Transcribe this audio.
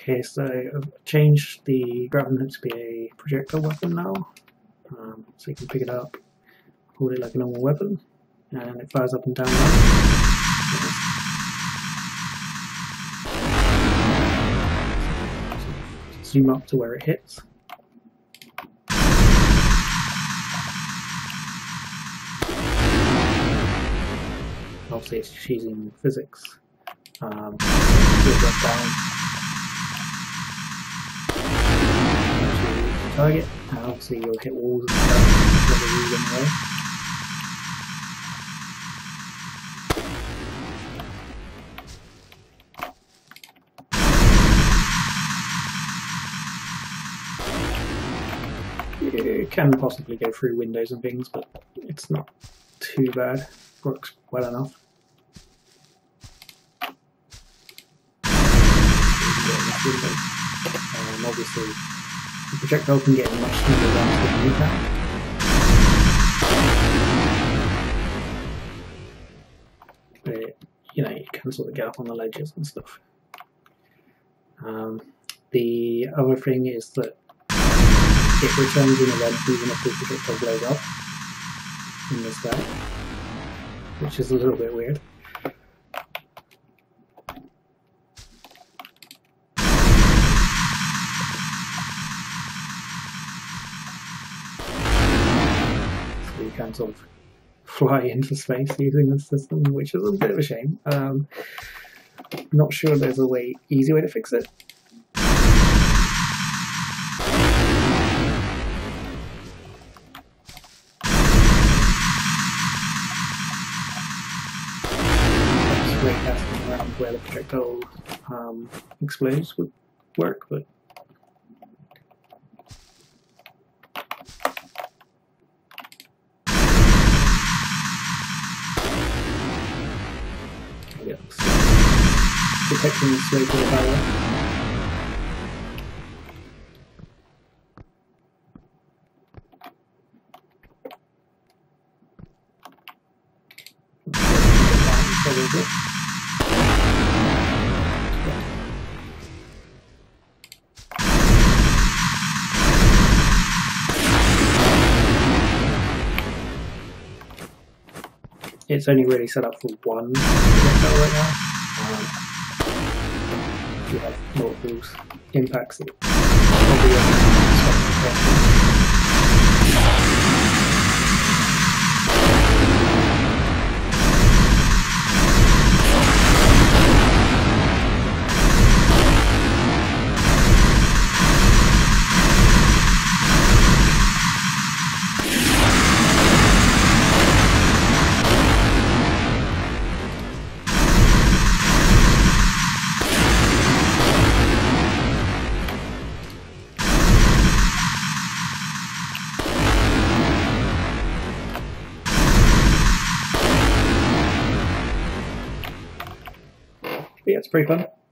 Okay, so I've changed the grappling hook to be a projectile weapon now. So you can pick it up, hold it like a normal weapon, and it fires up and down. Zoom up to where it hits. Obviously it's just using physics. Drop down to target, and obviously you'll hit walls and stuff whether you run away. It can possibly go through windows and things, but it's not too bad. Works well enough. Obviously, the projectile can get in much smaller rounds than you can. But, you know, you can sort of get up on the ledges and stuff. The other thing is that it returns in a red even if the projectile blows up in this way, which is a little bit weird. So you can sort of fly into space using this system, which is a bit of a shame. Not sure there's a easy way to fix it. Casting around where the projectile explodes would work, but yeah, detecting the slope of the barrel. It's only really set up for one projectile right now. If you have multiple impacts, it probably yeah, it's pretty fun.